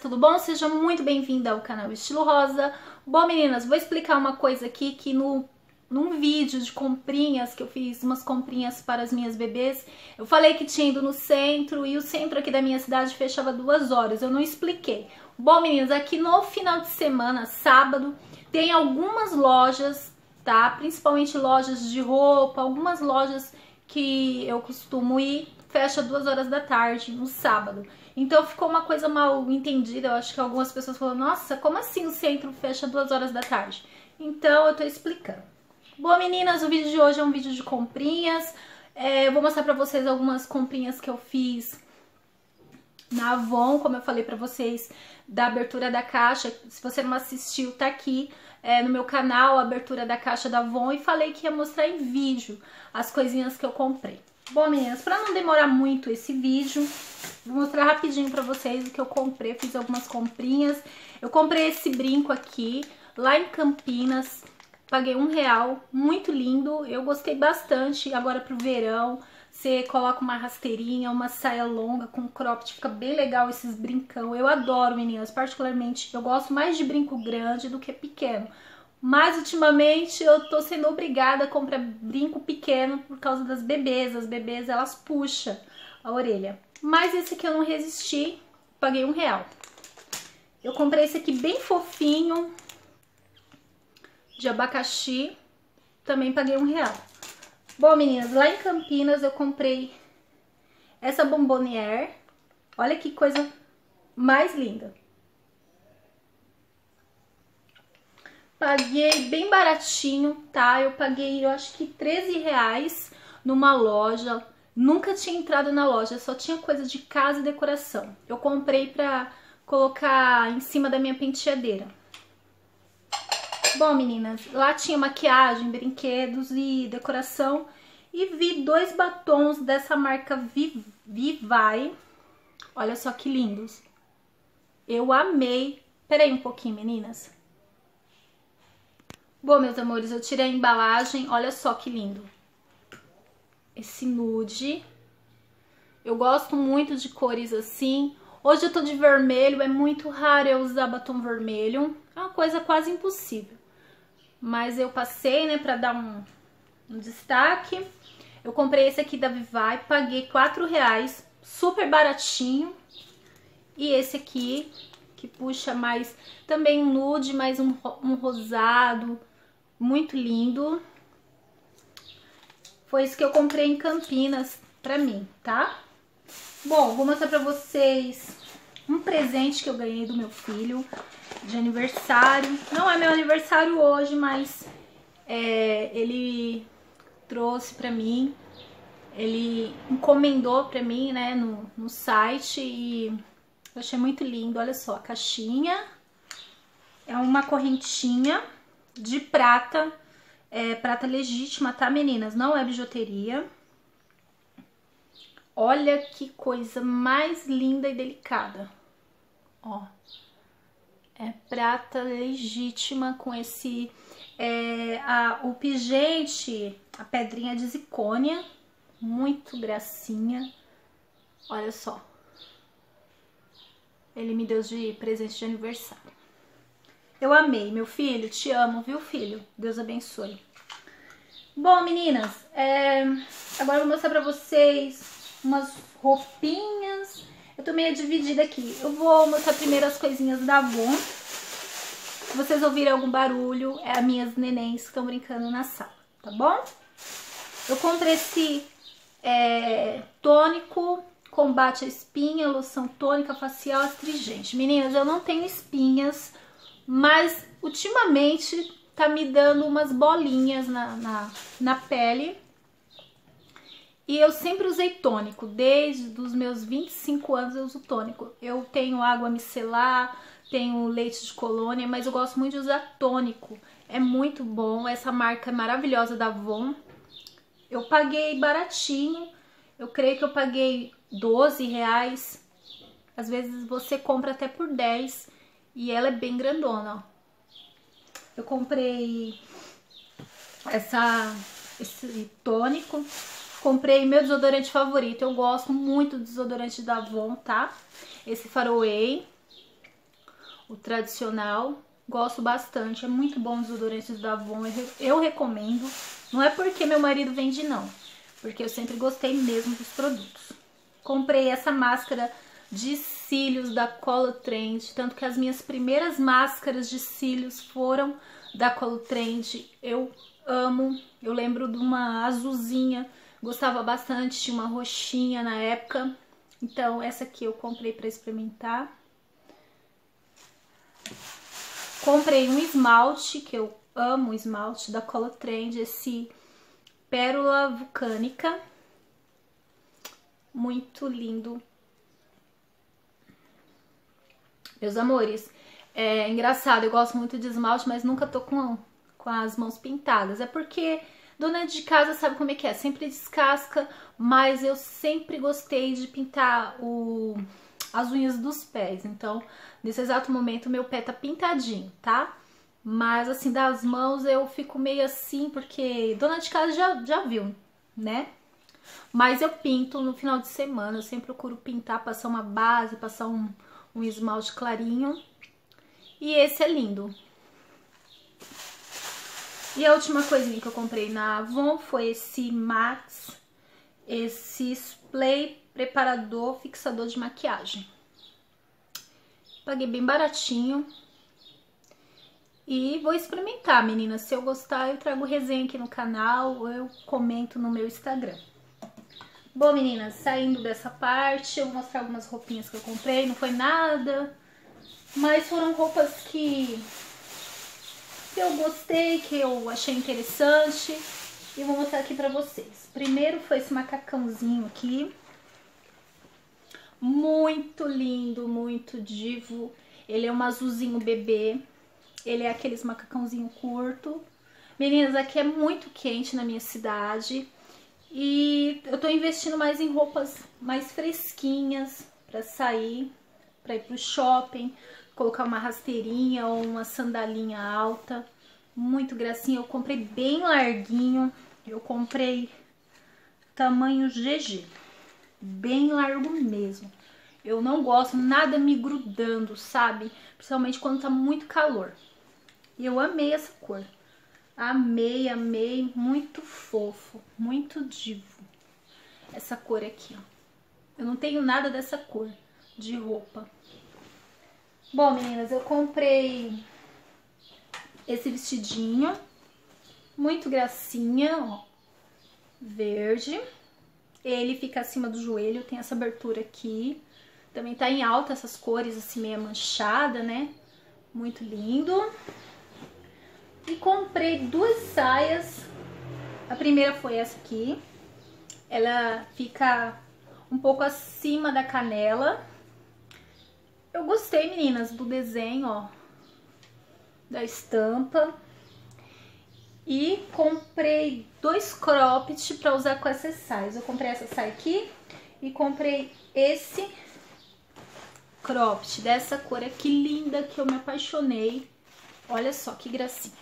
tudo bom? Seja muito bem-vinda ao canal Estilo Rosa. Bom, meninas, vou explicar uma coisa aqui que num vídeo de comprinhas, que eu fiz umas comprinhas para as minhas bebês, eu falei que tinha ido no centro e o centro aqui da minha cidade fechava 2 horas, eu não expliquei. Bom, meninas, aqui no final de semana, sábado, tem algumas lojas, tá? Principalmente lojas de roupa, algumas lojas que eu costumo ir, fecha 2 horas da tarde no sábado. Então ficou uma coisa mal entendida, eu acho que algumas pessoas falaram, nossa, como assim o centro fecha 2 horas da tarde? Então eu tô explicando. Bom, meninas, o vídeo de hoje é um vídeo de comprinhas. Eu vou mostrar pra vocês algumas comprinhas que eu fiz na Avon, como eu falei pra vocês, da abertura da caixa. Se você não assistiu, tá aqui no meu canal, a abertura da caixa da Avon, e falei que ia mostrar em vídeo as coisinhas que eu comprei. Bom, meninas, pra não demorar muito esse vídeo, vou mostrar rapidinho pra vocês o que eu comprei. Eu fiz algumas comprinhas. Eu comprei esse brinco aqui, lá em Campinas. Paguei R$1, muito lindo, eu gostei bastante. Agora pro verão, você coloca uma rasteirinha, uma saia longa com cropped, fica bem legal esses brincão. Eu adoro, meninas, particularmente, eu gosto mais de brinco grande do que pequeno. Mas ultimamente eu tô sendo obrigada a comprar brinco pequeno por causa das bebês. As bebês, elas puxam a orelha. Mas esse aqui eu não resisti, paguei R$1. Eu comprei esse aqui bem fofinho, de abacaxi, também paguei R$1. Bom, meninas, lá em Campinas eu comprei essa bombonière. Olha que coisa mais linda. Paguei bem baratinho, tá? Eu paguei, eu acho que R$13 numa loja. Nunca tinha entrado na loja, só tinha coisa de casa e decoração. Eu comprei pra colocar em cima da minha penteadeira. Bom, meninas, lá tinha maquiagem, brinquedos e decoração. E vi 2 batons dessa marca Vivai. Olha só que lindos. Eu amei. Pera aí um pouquinho, meninas. Bom, meus amores, eu tirei a embalagem. Olha só que lindo. Esse nude. Eu gosto muito de cores assim. Hoje eu tô de vermelho. É muito raro eu usar batom vermelho. É uma coisa quase impossível. Mas eu passei, né, pra dar um destaque. Eu comprei esse aqui da Vivai, paguei R$4, super baratinho. E esse aqui, que puxa mais, também um nude, mais um rosado, muito lindo. Foi isso que eu comprei em Campinas pra mim, tá? Bom, vou mostrar pra vocês um presente que eu ganhei do meu filho de aniversário. Não é meu aniversário hoje, mas ele trouxe pra mim, ele encomendou pra mim, né, no site, e eu achei muito lindo. Olha só, a caixinha é uma correntinha de prata, prata legítima, tá, meninas? Não é bijuteria. Olha que coisa mais linda e delicada, ó. É prata legítima com esse... o pingente, a pedrinha de zircônia. Muito gracinha. Olha só. Ele me deu de presente de aniversário. Eu amei, meu filho. Te amo, viu, filho? Deus abençoe. Bom, meninas, agora eu vou mostrar pra vocês umas roupinhas. Eu tô meio dividida aqui. Eu vou mostrar primeiro as coisinhas da Avon. Se vocês ouvirem algum barulho, é as minhas nenéns que estão brincando na sala, tá bom? Eu comprei esse tônico, combate a espinha, loção tônica facial astringente. Meninas, eu não tenho espinhas, mas ultimamente tá me dando umas bolinhas na pele. E eu sempre usei tônico, desde os meus 25 anos eu uso tônico. Eu tenho água micelar, tenho leite de colônia, mas eu gosto muito de usar tônico. É muito bom, essa marca é maravilhosa da Avon. Eu paguei baratinho, eu creio que eu paguei R$12. Às vezes você compra até por 10 e ela é bem grandona, ó. Eu comprei esse tônico. Comprei meu desodorante favorito. Eu gosto muito do desodorante da Avon, tá? Esse Faraway. o tradicional. Gosto bastante, é muito bom os desodorantes da Avon, eu recomendo. Não é porque meu marido vende não, porque eu sempre gostei mesmo dos produtos. Comprei essa máscara de cílios da Colotrend, tanto que as minhas primeiras máscaras de cílios foram da Colotrend. Eu amo, eu lembro de uma azulzinha, gostava bastante, tinha uma roxinha na época. Então essa aqui eu comprei para experimentar. Comprei um esmalte, que eu amo o esmalte da Colotrend, esse Pérola Vulcânica. Muito lindo. Meus amores, é engraçado, eu gosto muito de esmalte, mas nunca tô com as mãos pintadas. É porque dona de casa sabe como é que é, sempre descasca, mas eu sempre gostei de pintar as unhas dos pés. Então, nesse exato momento, meu pé tá pintadinho, tá? Mas, assim, das mãos eu fico meio assim, porque dona de casa já viu, né? Mas eu pinto no final de semana, eu sempre procuro pintar, passar uma base, passar um esmalte clarinho. E esse é lindo. E a última coisinha que eu comprei na Avon foi esse Max, esse spray preparador fixador de maquiagem. Paguei bem baratinho. E vou experimentar, meninas. Se eu gostar, eu trago resenha aqui no canal, ou eu comento no meu Instagram. Bom, meninas, saindo dessa parte, eu vou mostrar algumas roupinhas que eu comprei. Não foi nada, mas foram roupas que eu gostei, que eu achei interessante. E vou mostrar aqui pra vocês. Primeiro foi esse macacãozinho aqui. Muito lindo, muito divo. Ele é um azulzinho bebê. Ele é aqueles macacãozinho curto. Meninas, aqui é muito quente na minha cidade. E eu tô investindo mais em roupas mais fresquinhas pra sair, pra ir pro shopping, colocar uma rasteirinha ou uma sandalinha alta. Muito gracinha. Eu comprei bem larguinho. Eu comprei tamanho GG. Bem largo mesmo. Eu não gosto nada me grudando, sabe? Principalmente quando tá muito calor. E eu amei essa cor. Amei, amei. Muito fofo. Muito divo. Essa cor aqui, ó. Eu não tenho nada dessa cor de roupa. Bom, meninas, eu comprei esse vestidinho. Muito gracinha, ó. Verde. Ele fica acima do joelho, tem essa abertura aqui. Também tá em alta essas cores, assim, meio manchada, né? Muito lindo. E comprei duas saias. A primeira foi essa aqui. Ela fica um pouco acima da canela. Eu gostei, meninas, do desenho, ó. Da estampa. E comprei dois cropped pra usar com essas saias. Eu comprei essa saia aqui e comprei esse cropped dessa cor aqui linda que eu me apaixonei. Olha só que gracinha.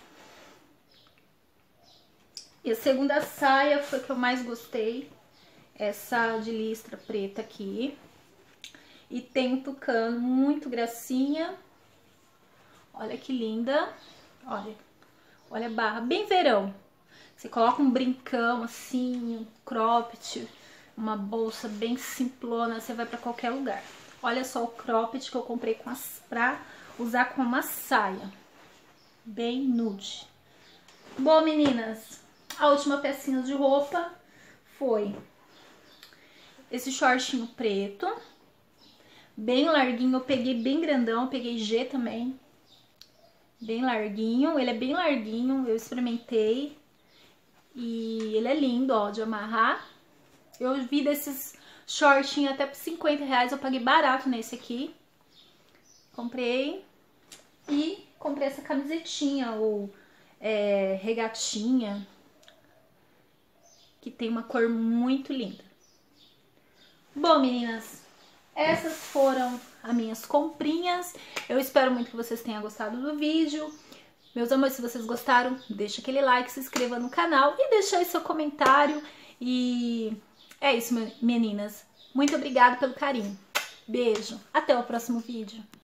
E a segunda saia foi a que eu mais gostei. Essa de listra preta aqui. E tem um tucano muito gracinha. Olha que linda. Olha. Olha a barra, bem verão. Você coloca um brincão assim, um cropped, uma bolsa bem simplona, você vai pra qualquer lugar. Olha só o cropped que eu comprei pra usar com uma saia. Bem nude. Bom, meninas, a última pecinha de roupa foi esse shortinho preto. Bem larguinho, eu peguei bem grandão, eu peguei G também. Bem larguinho, ele é bem larguinho, eu experimentei. E ele é lindo, ó, de amarrar. Eu vi desses shortinhos até por 50 reais, eu paguei barato nesse aqui. Comprei. E comprei essa camisetinha, ou regatinha, que tem uma cor muito linda. Bom, meninas, essas foram as minhas comprinhas. Eu espero muito que vocês tenham gostado do vídeo. Meus amores, se vocês gostaram, deixa aquele like, se inscreva no canal e deixa aí seu comentário. E é isso, meninas. Muito obrigada pelo carinho. Beijo. Até o próximo vídeo.